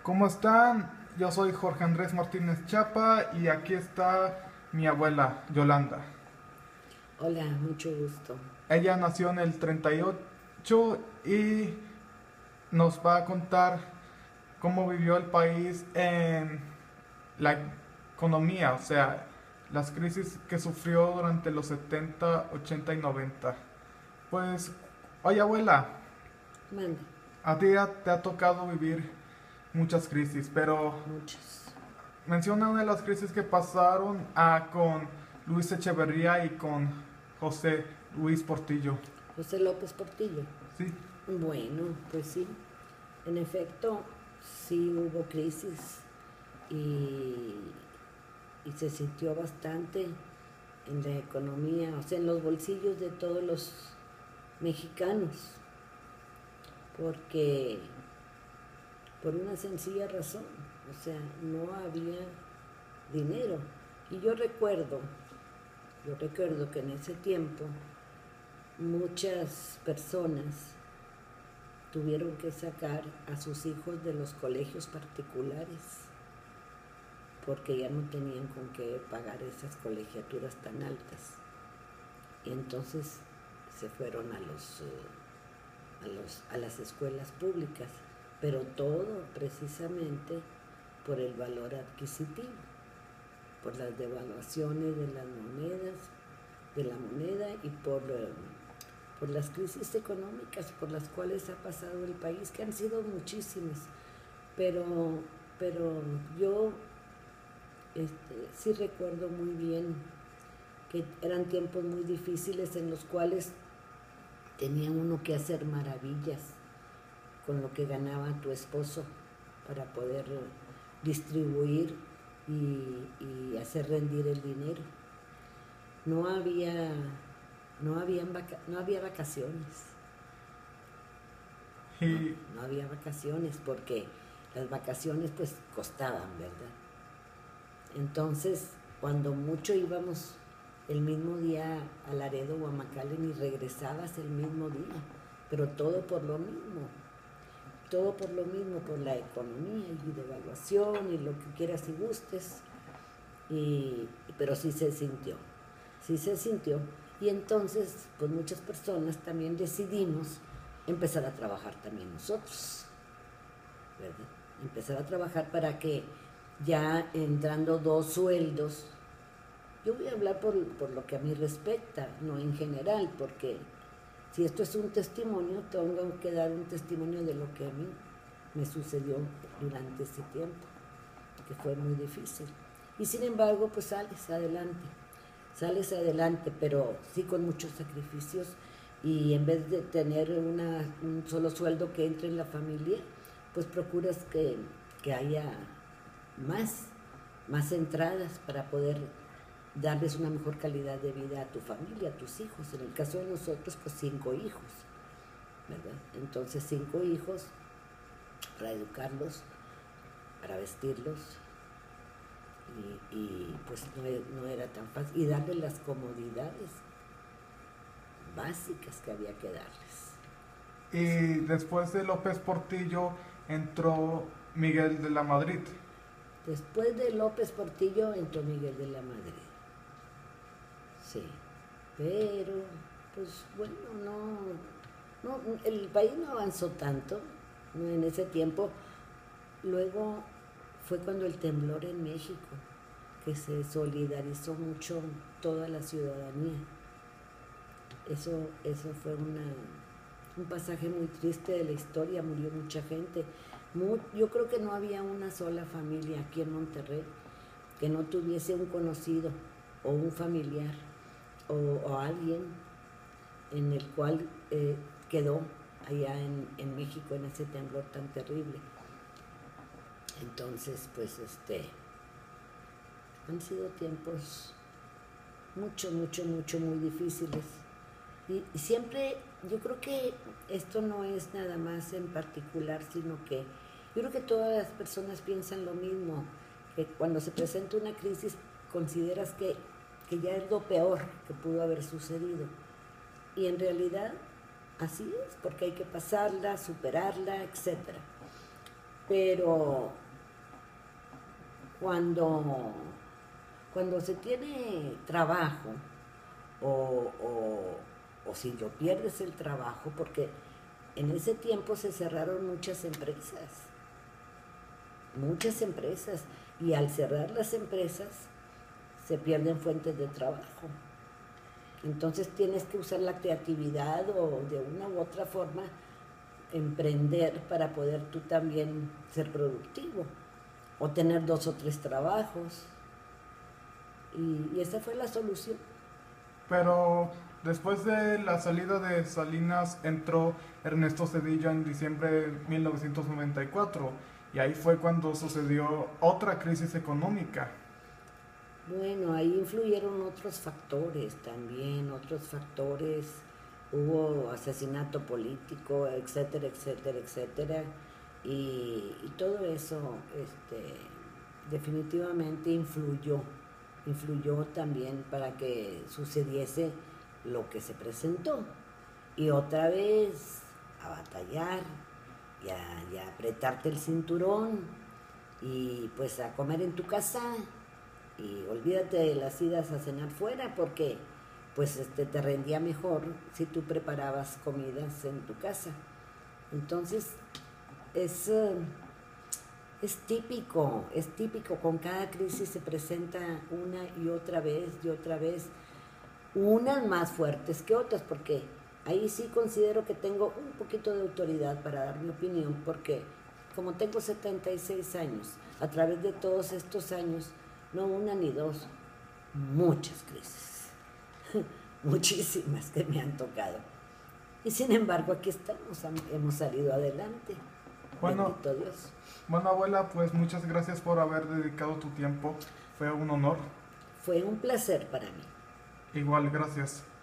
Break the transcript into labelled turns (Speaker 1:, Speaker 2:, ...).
Speaker 1: ¿Cómo están? Yo soy Jorge Andrés Martínez Chapa y aquí está mi abuela Yolanda.
Speaker 2: Hola, mucho gusto.
Speaker 1: Ella nació en el 38 y nos va a contar cómo vivió el país en la economía, o sea, las crisis que sufrió durante los 70, 80 y 90. Pues, oye abuela,
Speaker 2: Mande,
Speaker 1: a ti ya te ha tocado vivir muchas crisis, pero
Speaker 2: muchos.
Speaker 1: menciona una de las crisis que pasaron con Luis Echeverría y con José Luis Portillo.
Speaker 2: José López Portillo.
Speaker 1: Sí,
Speaker 2: Bueno, pues sí, en efecto, sí hubo crisis y, y se sintió bastante en la economía, o sea, en los bolsillos de todos los mexicanos, porque por una sencilla razón, o sea, no había dinero. Y yo recuerdo que en ese tiempo muchas personas tuvieron que sacar a sus hijos de los colegios particulares porque ya no tenían con qué pagar esas colegiaturas tan altas. Y entonces se fueron a las escuelas públicas, pero todo precisamente por el valor adquisitivo, por las devaluaciones de las monedas, de la moneda y por las crisis económicas por las cuales ha pasado el país, que han sido muchísimas, pero, pero yo sí recuerdo muy bien que eran tiempos muy difíciles en los cuales tenía uno que hacer maravillas con lo que ganaba tu esposo para poder distribuir y hacer rendir el dinero. No había, no había vacaciones, no,
Speaker 1: y
Speaker 2: no había vacaciones porque las vacaciones pues costaban, ¿verdad? Entonces, cuando mucho íbamos el mismo día a Laredo o a McAllen y regresabas el mismo día, pero todo por lo mismo, por la economía y devaluación y lo que quieras y gustes, pero sí se sintió. Y entonces, pues muchas personas también decidimos empezar a trabajar también nosotros, ¿verdad? Empezar a trabajar para que ya entrando dos sueldos, yo voy a hablar por lo que a mí respecta, no en general, porque si esto es un testimonio, tengo que dar un testimonio de lo que a mí me sucedió durante ese tiempo, que fue muy difícil. Y sin embargo, pues sales adelante, pero sí con muchos sacrificios y en vez de tener un solo sueldo que entre en la familia, pues procuras que haya más, más entradas para poder darles una mejor calidad de vida a tu familia, a tus hijos. En el caso de nosotros, pues 5 hijos, ¿verdad? Entonces 5 hijos para educarlos, para vestirlos pues no era tan fácil. Y darles las comodidades básicas que había que darles. Sí.
Speaker 1: después de López Portillo entró Miguel de la Madrid.
Speaker 2: Después de López Portillo entró Miguel de la Madrid. Sí, pero pues bueno, no, el país no avanzó tanto, ¿no? En ese tiempo. Luego fue cuando el temblor en México, que se solidarizó mucho toda la ciudadanía. Eso fue un pasaje muy triste de la historia, murió mucha gente. Yo creo que no había una sola familia aquí en Monterrey que no tuviese un conocido o un familiar o alguien en el cual quedó allá en México en ese temblor tan terrible. Entonces, pues han sido tiempos muy difíciles. Y siempre, yo creo que esto no es nada más en particular, sino que yo creo que todas las personas piensan lo mismo, que cuando se presenta una crisis consideras que ya es lo peor que pudo haber sucedido. Y en realidad así es, porque hay que pasarla, superarla, etcétera. Pero cuando, cuando se tiene trabajo, o, o si lo pierdes el trabajo, porque en ese tiempo se cerraron muchas empresas, y al cerrar las empresas se pierden fuentes de trabajo. Entonces tienes que usar la creatividad o de una u otra forma emprender para poder tú también ser productivo o tener 2 o 3 trabajos. Y esa fue la solución.
Speaker 1: Pero después de la salida de Salinas entró Ernesto Zedillo en diciembre de 1994 y ahí fue cuando sucedió otra crisis económica.
Speaker 2: Bueno, ahí influyeron otros factores también, hubo asesinato político, etcétera, etcétera, etcétera, y todo eso definitivamente influyó también para que sucediese lo que se presentó. Y otra vez a batallar y a apretarte el cinturón y pues a comer en tu casa. Y olvídate de las idas a cenar fuera porque pues te rendía mejor si tú preparabas comidas en tu casa. Entonces es típico, con cada crisis se presenta una y otra vez, unas más fuertes que otras, porque ahí sí considero que tengo un poquito de autoridad para dar mi opinión, porque como tengo 76 años, a través de todos estos años, no una ni dos, muchas crisis, muchísimas que me han tocado. Y sin embargo aquí estamos, hemos salido adelante.
Speaker 1: Bueno,
Speaker 2: bendito Dios.
Speaker 1: Bueno, abuela, pues muchas gracias por haber dedicado tu tiempo. Fue un honor.
Speaker 2: Fue un placer para mí.
Speaker 1: Igual, gracias.